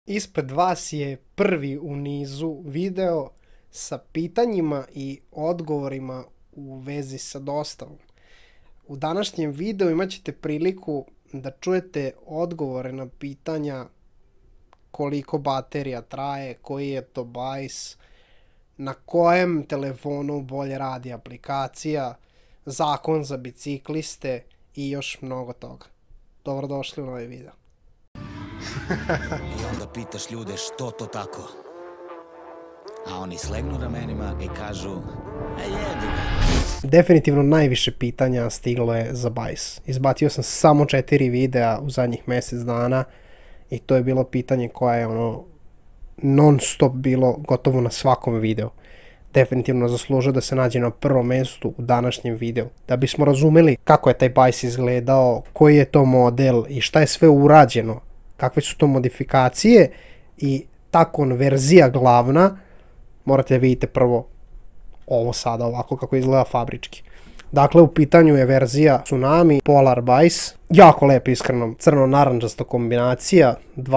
Ispred vas je prvi u nizu video sa pitanjima i odgovorima u vezi sa dostavom. U današnjem videu imat ćete priliku da čujete odgovore na pitanja koliko baterija traje, koji je to bajs, na kojem telefonu bolje radi aplikacija, zakon za bicikliste i još mnogo toga. Dobrodošli u novi video. I onda pitaš ljude što to tako, a oni slegnu ramenima i kažu jebi ga. Definitivno najviše pitanja stiglo je za bajs. Izbacio sam samo 4 videa u zadnjih mjesec dana i to je bilo pitanje koje je non stop bilo gotovo na svakom videu. Definitivno zaslužuje da se nađe na prvom mjestu u današnjem videu. Da bismo razumeli kako je taj bajs izgledao, koji je to model i šta je sve urađeno, kakve su to modifikacije i ta konverzija glavna, morate vidite prvo ovo sada ovako kako izgleda fabrički. Dakle, u pitanju je verzija Tsunami Polar Bajs. Jako lep, iskreno, crno-naranđasta kombinacija.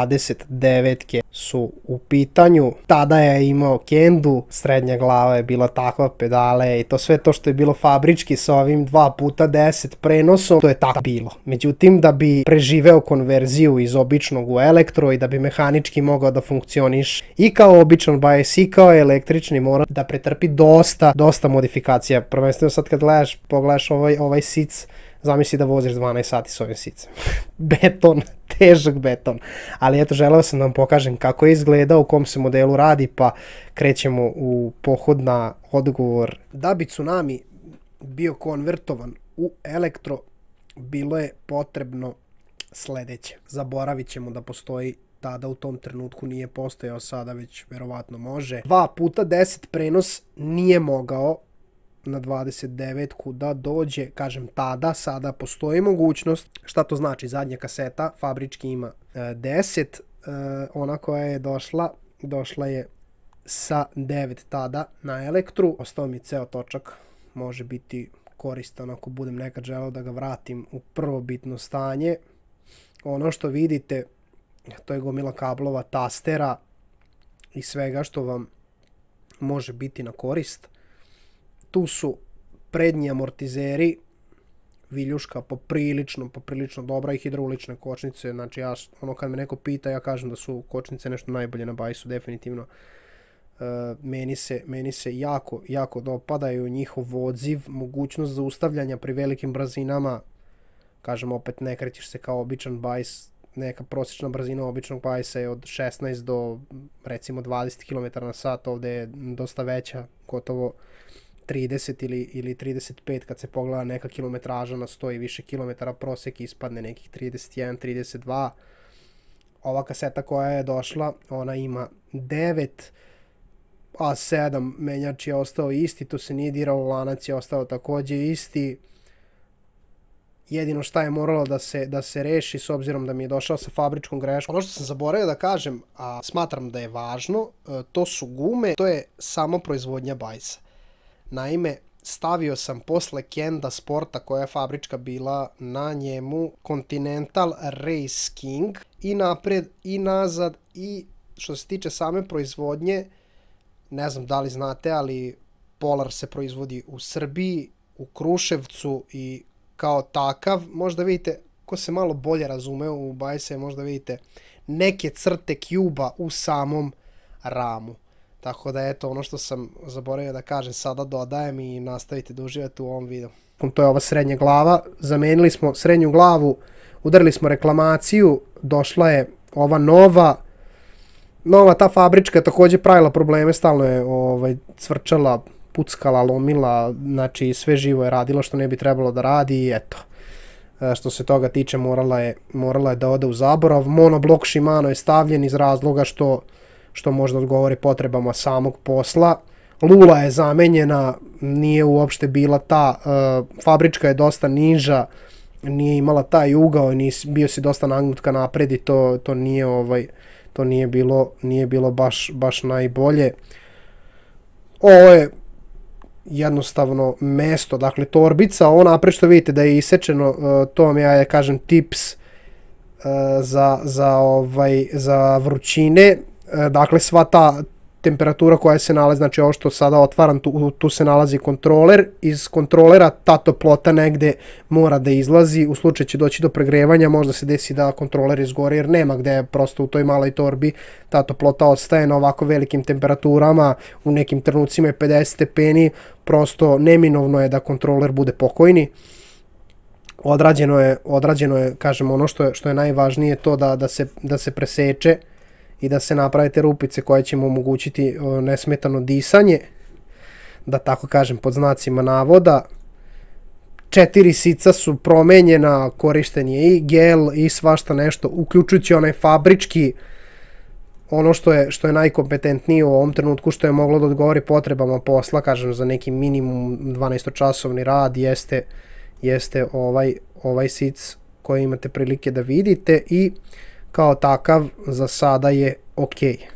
29-ke su u pitanju. Tada je imao kendu, srednja glava je bila takva, pedale i to sve to što je bilo fabrički sa ovim 2x10 prenosom, to je tako bilo. Međutim, da bi preživeo konverziju iz običnog u elektro i da bi mehanički mogao da funkcioniš i kao običan bajs i kao električni, mora da pretrpi dosta modifikacija. Prvenstveno sad kad pogledaš ovaj sic, zamisli da voziš 12 sati s ovim sicem. Beton, težak beton. Ali eto, želeo sam da vam pokažem kako je izgledao, u kom se modelu radi, pa krećemo u pohod na odgovor. Da bi Tsunami bio konvertovan u elektro, bilo je potrebno sledeće. Zaboravit ćemo da postoji, tada u tom trenutku nije postojao, sada već verovatno može. 2x10 prenos nije mogao na 29-ku da dođe, kažem tada, sada postoji mogućnost. Šta to znači? Zadnja kaseta fabrički ima 10, ona koja je došla je sa 9 tada na elektru. Ostao mi ceo točak, može biti koristan ako budem nekad želeo da ga vratim u prvobitno stanje. Ono što vidite, to je gomila kablova, tastera i svega što vam može biti na korist. Tu su prednji amortizeri, viljuška poprilično dobra i hidraulične kočnice. Znači kad me neko pita, ja kažem da su kočnice nešto najbolje na bajsu, definitivno. Meni se jako dopadaju njihov odziv, mogućnost zaustavljanja pri velikim brzinama. Kažem opet, ne krećeš se kao običan bajs, neka prosječna brzina običnog bajsa je od 16 do recimo 20 km/h, ovdje je dosta veća, gotovo 30 ili 35 kad se pogleda neka kilometraža na 100 i više kilometara, prosjek ispadne nekih 31, 32. Ova kaseta koja je došla, ona ima 9, a 7 menjač je ostao isti, to se nije diralo, lanac je ostao također isti. Jedino šta je moralo da se reši, s obzirom da mi je došao sa fabričkom greškom. Ono što sam zaboravio da kažem, a smatram da je važno, to su gume, to je samo proizvodnja bajsa. Naime, stavio sam posle Kenda Sporta, koja je fabrička bila na njemu, Continental Race King, i napred i nazad. I što se tiče same proizvodnje, ne znam da li znate, ali Polar se proizvodi u Srbiji, u Kruševcu, i kao takav, možda vidite, ko se malo bolje razume u bajse, možda vidite neke crte Cuba u samom ramu. Tako da eto, ono što sam zaboravio da kažem, sada dodajem i nastavite da uživate u ovom videu. To je ova srednja glava, zamenili smo srednju glavu, udarili smo reklamaciju, došla je ova nova ta fabrička je također pravila probleme, stalno je cvrčala, puckala, lomila, znači sve živo je radila što ne bi trebalo da radi i eto. Što se toga tiče, morala je da ode u zaborav. Monoblok Shimano je stavljen iz razloga što možda odgovori potrebama samog posla. Lula je zamenjena, nije uopšte bila ta, fabrička je dosta niža, nije imala taj ugao, bio si dosta nagnut ka napred i to nije bilo baš najbolje. Ovo je jednostavno mesto, dakle torbica, ovo napred što vidite da je isečeno, to vam ja kažem tips, za vrućine, dakle sva ta temperatura koja se nalazi, znači ovo što sada otvaram, tu se nalazi kontroler, iz kontrolera ta toplota negde mora da izlazi, u slučaju će doći do pregrevanja, možda se desi da kontroler izgori jer nema gde, prosto u toj maloj torbi ta toplota ostaje na ovako velikim temperaturama, u nekim trenucima je 50 stepeni, prosto neminovno je da kontroler bude pokojni. Odrađeno je, kažem, ono što je najvažnije, to da se preseče i da se naprave te rupice koje će mu omogućiti nesmetano disanje, da tako kažem pod znacima navoda. 4 sica su promenjena, korišten je i gel i svašta nešto, uključujući onaj fabrički, ono što je najkompetentnije u ovom trenutku, što je moglo da odgovori potrebama posla, kažem, za neki minimum 12-časovni rad, jeste ovaj sic koji imate prilike da vidite i kao takav za sada je ok.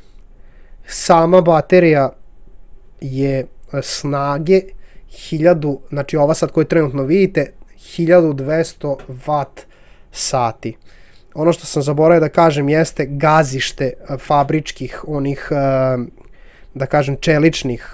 Sama baterija je snage 1000, znači ova sad koju trenutno vidite, 1200 Watt sati. Ono što sam zaboravio da kažem jeste gazište fabričkih, onih, da kažem, čeličnih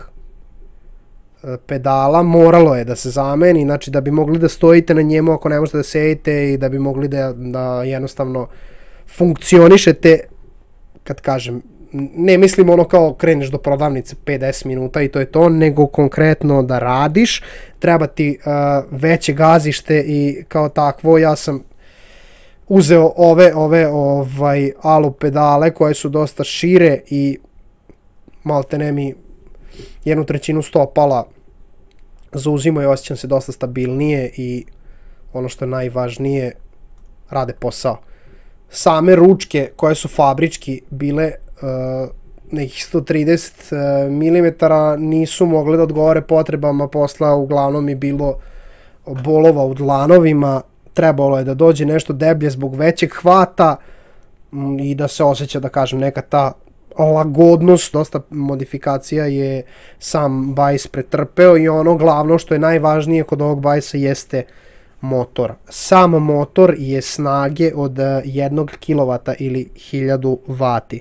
pedala, moralo je da se zameni, znači da bi mogli da stojite na njemu ako ne možete da sedite i da bi mogli da jednostavno funkcionišete, kad kažem, ne mislim ono kao kreneš do prodavnice 5-10 minuta i to je to, nego konkretno da radiš, treba ti veće gazište i kao takvo ja sam uzeo ove alu pedale koje su dosta šire i maltene mi 1/3 stopala zauzimaju i osjećam se dosta stabilnije i ono što je najvažnije, rade posao. Same ručke koje su fabrički bile nekih 130 mm nisu mogle da odgovore potrebama posla, uglavnom je bilo bolova u dlanovima, trebalo je da dođe nešto deblje zbog većeg hvata i da se osjeća, da kažem, neka ta lagodnost, dosta modifikacija je sam bajs pretrpeo i ono glavno što je najvažnije kod ovog bajsa jeste motor. Sam motor je snage od 1 kW ili 1000 W.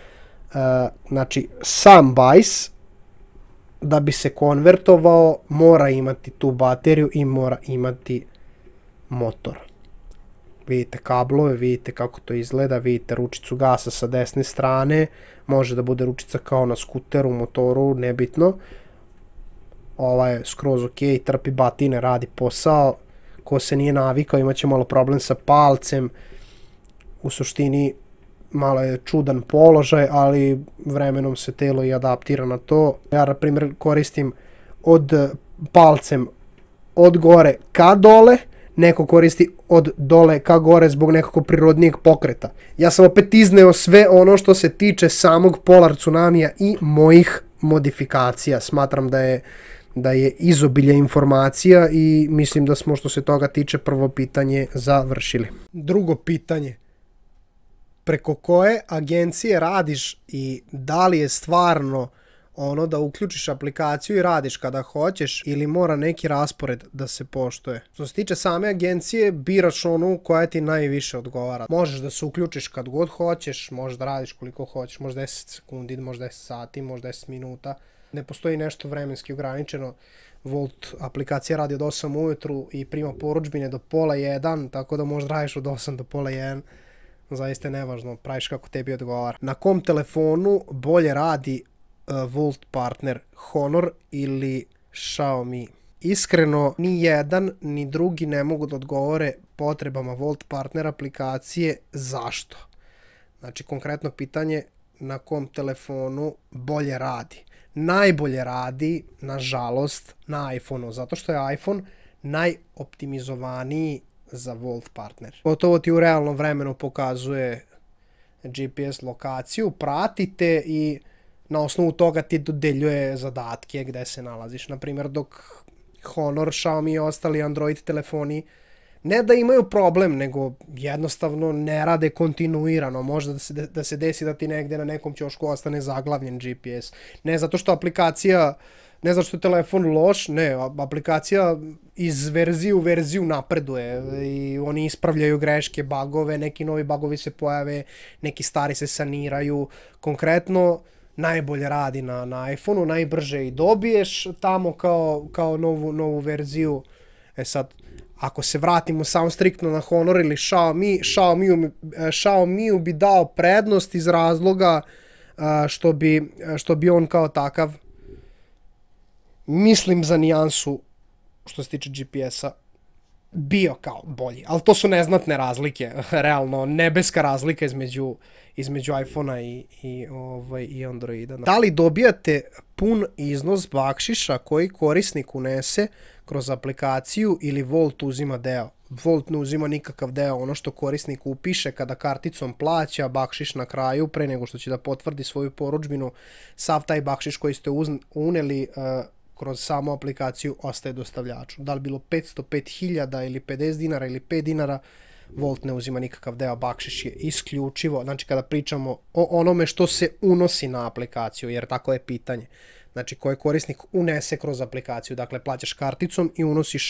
Znači, sam bajs da bi se konvertovao mora imati tu bateriju i mora imati motor. Vidite kablove, vidite kako to izgleda, vidite ručicu gasa sa desne strane, može da bude ručica kao na skuteru, motoru, nebitno. Ova je skroz ok, trpi batine, radi posao. Ko se nije navikao imaće malo problem sa palcem, u suštini malo je čudan položaj, ali vremenom se telo i adaptira na to. Ja, na primjer, koristim palcem od gore ka dole, neko koristi od dole ka gore zbog nekog prirodnijeg pokreta. Ja sam opet izneo sve ono što se tiče samog Polar Tsunamija i mojih modifikacija. Smatram da je izobilje informacija i mislim da smo, što se toga tiče, prvo pitanje završili. Drugo pitanje. Preko koje agencije radiš i da li je stvarno ono da uključiš aplikaciju i radiš kada hoćeš ili mora neki raspored da se poštuje? Što se tiče same agencije, biraš onu koja ti najviše odgovara. Možeš da se uključiš kad god hoćeš, možeš da radiš koliko hoćeš, možda 10 sekundi, možda 10 sati, možda 10 minuta. Ne postoji nešto vremenski ograničeno. Volt aplikacija radi od 8 ujutru i prima poručbine do 12:30, tako da možeš da radiš od 8 do 12:30. Zaista je nevažno, praviš kako tebi odgovara. Na kom telefonu bolje radi Volt partner, Honor ili Xiaomi? Iskreno, ni jedan ni drugi ne mogu da odgovore potrebama Volt partner aplikacije. Zašto? Znači, konkretno pitanje, na kom telefonu bolje radi? Najbolje radi, nažalost, na iPhone-u, zato što je iPhone najoptimizovaniji za Volt partner. Gotovo ti u realnom vremenu pokazuje GPS lokaciju, pratite i na osnovu toga ti dodeljuje zadatke gde se nalaziš. Naprimjer, dok Honor, Xiaomi i ostali Android telefoni ne da imaju problem, nego jednostavno ne rade kontinuirano. Možda da se desi da ti negde na nekom ćošku ostane zaglavljen GPS. Ne zato što aplikacija, ne zato što je telefon loš, ne, aplikacija iz verzije u verziju napreduje i oni ispravljaju greške, bagove, neki novi bagovi se pojave, neki stari se saniraju. Konkretno, najbolje radi na iPhone-u, najbrže i dobiješ tamo kao novu verziju. Sad, ako se vratimo samo striktno na Honor ili Xiaomi bi dao prednost iz razloga što bi on kao takav, mislim za nijansu što se tiče GPS-a, bio kao bolji. Ali to su neznatne razlike, realno nebeska razlika između iPhone-a i Androida. Da li dobijate pun iznos bakšiša koji korisnik unese kroz aplikaciju ili Volt uzima deo? Volt ne uzima nikakav deo, ono što korisnik upiše kada karticom plaća, bakšiš na kraju, pre nego što će da potvrdi svoju porudžbinu, sav taj bakšiš koji ste uneli kroz samu aplikaciju ostaje dostavljaču. Da li bilo 500, 5000 ili 50 dinara ili 5 dinara, Volt ne uzima nikakav deo, bakšiš je isključivo, znači kada pričamo o onome što se unosi na aplikaciju, jer tako je pitanje. Znači koji korisnik unese kroz aplikaciju, dakle plaćaš karticom i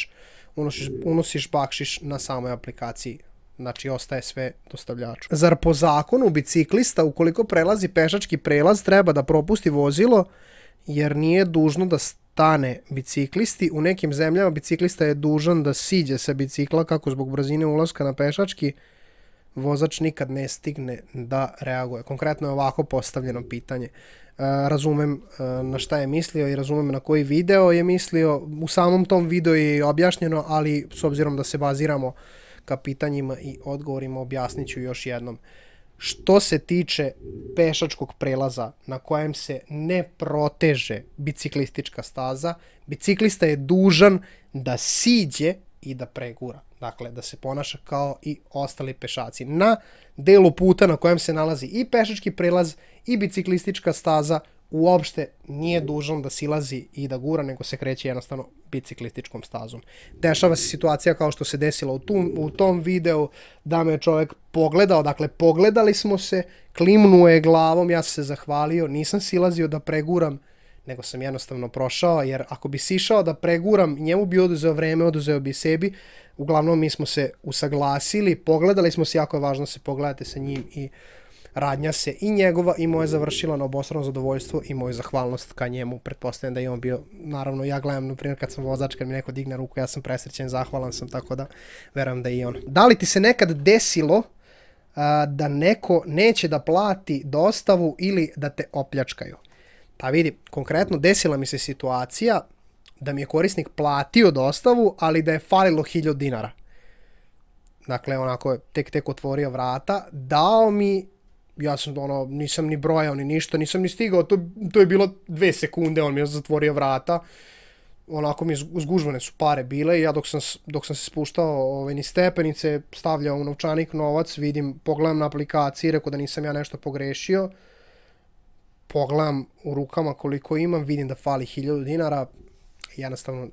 unosiš bakšiš na samoj aplikaciji. Znači ostaje sve dostavljaču. Zar po zakonu biciklista ukoliko prelazi pešački prelaz treba da propusti vozilo jer nije dužno da stane biciklisti? U nekim zemljama biciklista je dužan da siđe sa bicikla kako zbog brzine ulaska na pešački vozač nikad ne stigne da reaguje. Konkretno je ovako postavljeno pitanje. Razumem na šta je mislio i razumem na koji video je mislio. U samom tom videu je objašnjeno, ali s obzirom da se baziramo ka pitanjima i odgovorima, objasnit ću još jednom. Što se tiče pešačkog prelaza na kojem se ne proteže biciklistička staza, biciklista je dužan da siđe i da pregura. Dakle, da se ponaša kao i ostali pešaci. Na delu puta na kojem se nalazi i pešački prelaz i biciklistička staza uopšte nije dužan da silazi i da gura, nego se kreće jednostavno biciklističkom stazom. Dešava se situacija kao što se desilo u tom videu, da me čovjek pogledao, dakle pogledali smo se, klimnuo je glavom, ja sam se zahvalio, nisam silazio da preguram, nego sam jednostavno prošao, jer ako bi sišao da preguram, njemu bi oduzeo vreme, oduzeo bi sebi. Uglavnom mi smo se usaglasili, pogledali smo se, jako je važno se pogledate sa njim i radnja se i njegova i moje završila na obostrano zadovoljstvo i moju zahvalnost ka njemu. Pretpostavljam da je on bio, naravno ja gledam, na primjer kad sam vozač, kad mi neko digne ruku, ja sam presrećen, zahvalan sam, tako da verujem da i on. Da li ti se nekad desilo da neko neće da plati dostavu ili da te opljačkaju? Pa vidi, konkretno desila mi se situacija da mi je korisnik platio dostavu, ali da je falilo 1000 dinara. Dakle, onako je tek otvorio vrata, dao mi, ja sam nisam ni brojao ni ništa, nisam ni stigao, to je bilo 2 sekunde, on mi je zatvorio vrata, onako mi zgužvane su pare bile i ja dok sam se spuštao niz stepenice, stavljao u novčanik novac, vidim, pogledam na aplikaciji, rekao da nisam ja nešto pogrešio, pogledam u rukama koliko imam, vidim da fali 1000 dinara, jednostavno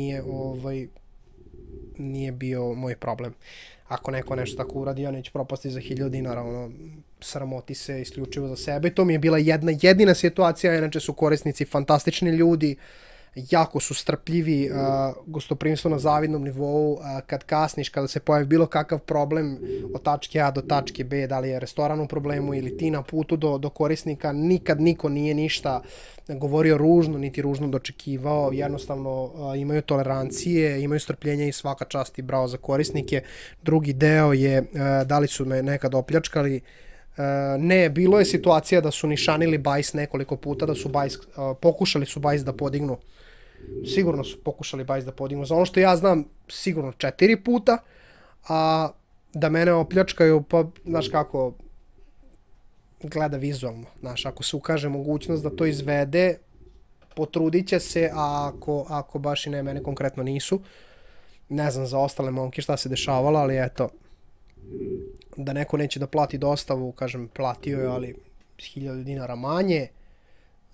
nije bio moj problem. Ako neko nešto tako uradi, ja neću propasti za 1000 dinara, sramoti se isključivo za sebe. To mi je bila jedina situacija, inače su korisnici fantastični ljudi, jako su strpljivi, gostoprimstvo na zavidnom nivou, kad kasniš, kada se pojavi bilo kakav problem od tačke A do tačke B, da li je restoran u problemu ili ti na putu do korisnika, nikad niko nije ništa govorio ružno, niti ružno dočekivao, jednostavno imaju tolerancije, imaju strpljenja i svaka čast i bravo za korisnike. Drugi deo je da li su me nekad opljačkali. Ne, bilo je situacija da su nišanili bajs nekoliko puta, da su pokušali su bajs da podignu. Sigurno su pokušali bajs da podignu. Za ono što ja znam, sigurno 4 puta, a da mene opljačkaju, pa, znaš kako, gleda vizualno. Znaš, ako se ukaže mogućnost da to izvede, potrudit će se, a ako baš i ne, mene konkretno nisu. Ne znam za ostale momke šta se dešavalo, ali eto, da neko neće da plati dostavu, kažem, platio je, ali 1000 dinara manje,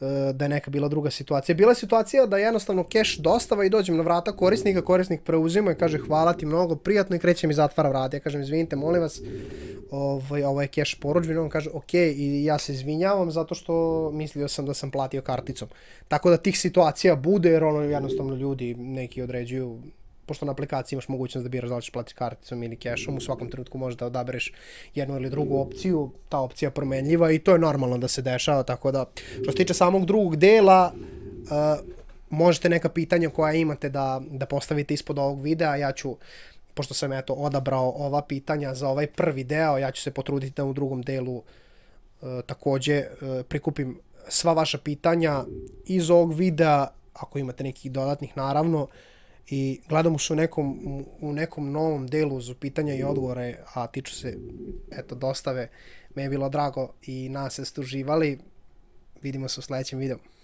da je neka bila druga situacija. Bila je situacija da jednostavno keš dostava i dođem na vrata korisnika, korisnik preuzima i kaže hvala ti mnogo, prijatno i kreće mi zatvara vrata. Ja kažem izvinite, molim vas, ovo je keš poručbine, on kaže ok, i ja se izvinjavam zato što mislio sam da sam platio karticom. Tako da tih situacija bude, jer ono jednostavno ljudi neki određuju, pošto na aplikaciji imaš mogućnost da biraš da li ćeš platiti karticom ili kešom, u svakom trenutku možeš da odabereš jednu ili drugu opciju, ta opcija je promenljiva i to je normalno da se dešava, tako da što se tiče samog drugog dela, možete neka pitanja koja imate da postavite ispod ovog videa, ja ću, pošto sam odabrao ova pitanja za ovaj prvi deo, ja ću se potruditi da u drugom delu takođe prikupim sva vaša pitanja iz ovog videa, ako imate nekih dodatnih naravno, i gledamo se u nekom novom delu za pitanja i odgovore, a tiču se dostave. Me je bilo drago i nas ste uživali. Vidimo se u sledećem videu.